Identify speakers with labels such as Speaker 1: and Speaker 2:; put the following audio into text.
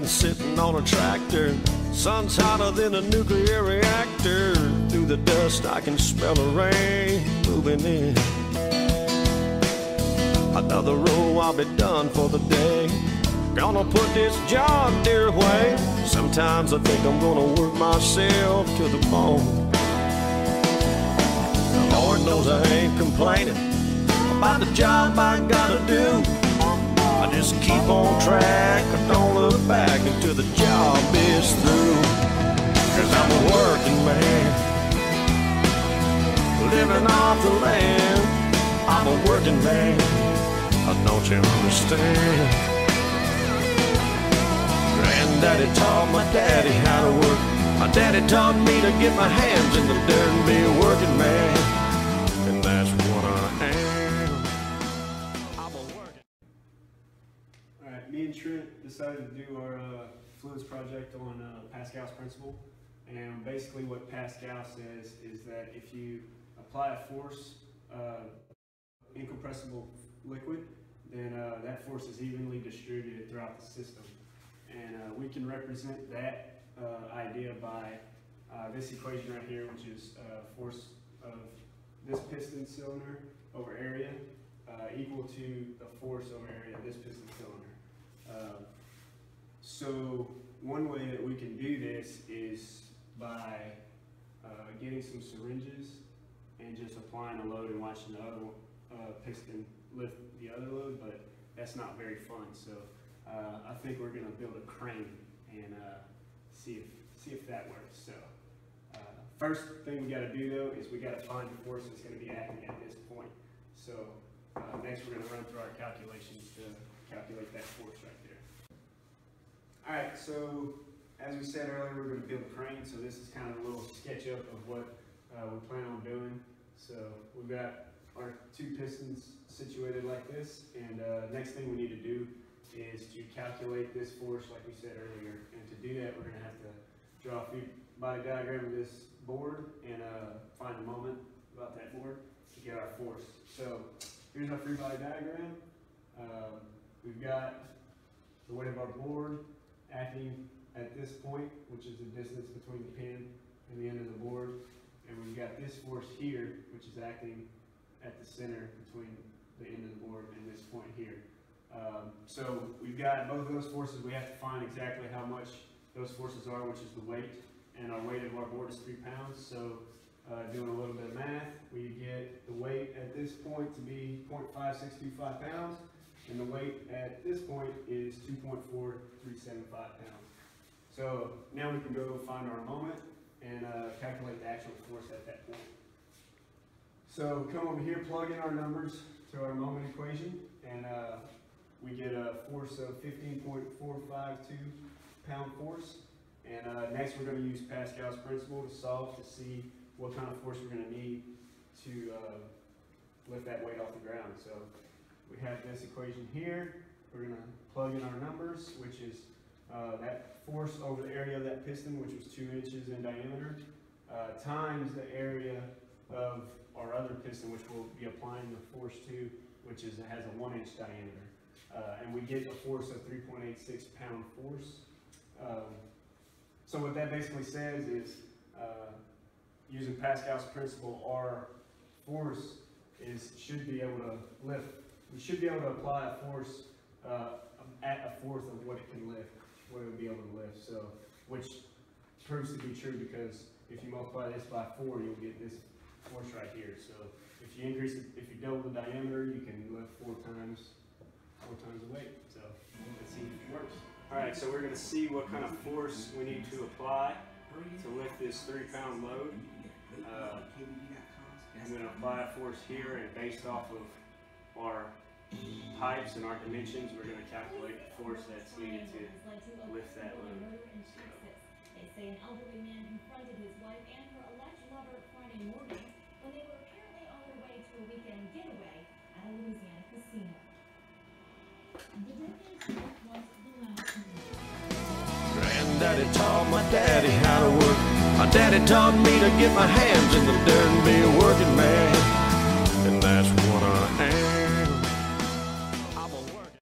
Speaker 1: sitting on a tractor. Sun's hotter than a nuclear reactor. Through the dust I can smell the rain moving in. Another row, I'll be done for the day. Gonna put this John Deere away. Sometimes I think I'm gonna work myself to the bone. The Lord knows I ain't complaining about the job I gotta do. I just keep on track, I don't look back until the job is through. 'Cause I'm a working man, living off the land. I'm a working man, don't you understand? Granddaddy taught my daddy how to work. My daddy taught me to get my hands in the dirt and be a working man. And that's what I am. I'm a working.
Speaker 2: Alright, me and Trent decided to do our fluids project on Pascal's principle. And basically what Pascal says is that if you apply a force, incompressible liquid, then that force is evenly distributed throughout the system. And we can represent that idea by this equation right here, which is force of this piston cylinder over area equal to the force over area of this piston cylinder. So one way that we can do this is by getting some syringes and just applying a load and watching the other piston lift the other load, but that's not very fun. So I think we're gonna build a crane and see if that works. So first thing we gotta do though is we gotta find the force that's gonna be acting at this point. So next we're gonna run through our calculations to calculate that force right there. All right, so as we said earlier, we're gonna build a crane. So this is kind of a little sketch up of what we plan on doing. So we've got our two pistons situated like this, and next thing we need to do is to calculate this force like we said earlier. And to do that, we're going to have to draw a free body diagram of this board and find a moment about that board to get our force. So here's our free body diagram. We've got the weight of our board acting at this point, which is the distance between the pin and the end of the board. And we've got this force here, which is acting at the center between the end of the board and this point here. So we've got both of those forces. We have to find exactly how much those forces are, which is the weight, and our weight of our board is 3 pounds. So doing a little bit of math, we get the weight at this point to be 0.5625 pounds, and the weight at this point is 2.4375 pounds. So now we can go find our moment and calculate the actual force at that point. So come over here, plug in our numbers to our moment equation, and we get a force of 15.452 pound force. And next we're going to use Pascal's principle to solve to see what kind of force we're going to need to lift that weight off the ground. So we have this equation here. We're going to plug in our numbers, which is that force over the area of that piston, which was 2 inches in diameter, times the area of our other piston, which we'll be applying the force to, which has a 1 inch diameter. And we get a force of 3.86 pound force. So what that basically says is, using Pascal's principle, our force should be able to lift. We should be able to apply a force at a fourth of what it can lift, what it would be able to lift. So, which proves to be true because if you multiply this by 4, you'll get this force right here. So if you increase it, if you double the diameter, you can lift 4 times the weight. So let's see if it works. All right, so we're going to see what kind of force we need to apply to lift this 3 pound load. I'm going to apply a force here, and based off of our pipes and our dimensions, we're going to calculate the force that's needed to lift that load.
Speaker 3: They say an elderly man confronted his wife and her alleged lover Friday morning when they were apparently on their way to a weekend getaway at a Louisiana casino. The decade was the last one.
Speaker 1: Granddaddy taught my daddy how to work. My daddy taught me to get my hands in the dirt and be a working man. And that's